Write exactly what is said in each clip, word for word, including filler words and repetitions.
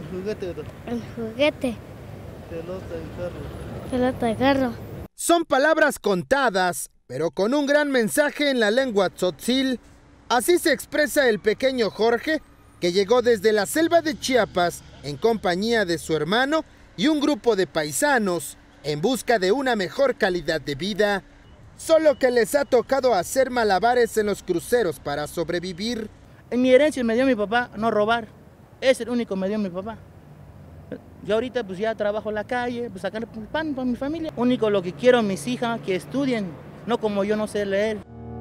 juguete. El juguete. Pelota de carro. Pelota de carro. Son palabras contadas, pero con un gran mensaje en la lengua tzotzil. Así se expresa el pequeño Jorge, que llegó desde la selva de Chiapas en compañía de su hermano y un grupo de paisanos en busca de una mejor calidad de vida, solo que les ha tocado hacer malabares en los cruceros para sobrevivir. En mi herencia me dio mi papá no robar, es el único que me dio mi papá. Yo ahorita pues ya trabajo en la calle, pues sacar pan para mi familia. Único lo que quiero mis hijas que estudien, no como yo no sé leer.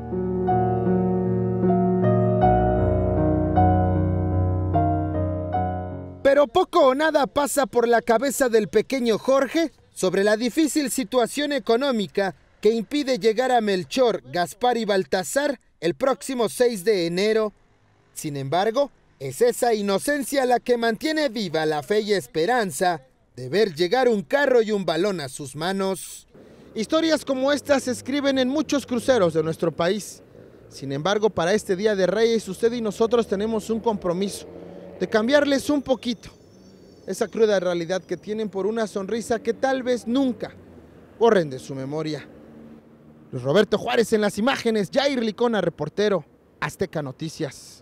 Pero poco o nada pasa por la cabeza del pequeño Jorge sobre la difícil situación económica que impide llegar a Melchor, Gaspar y Baltasar el próximo seis de enero. Sin embargo, es esa inocencia la que mantiene viva la fe y esperanza de ver llegar un carro y un balón a sus manos. Historias como estas se escriben en muchos cruceros de nuestro país. Sin embargo, para este Día de Reyes, usted y nosotros tenemos un compromiso de cambiarles un poquito esa cruda realidad que tienen por una sonrisa que tal vez nunca borren de su memoria. Luis Roberto Juárez en las imágenes, Jair Licona, reportero, Azteca Noticias.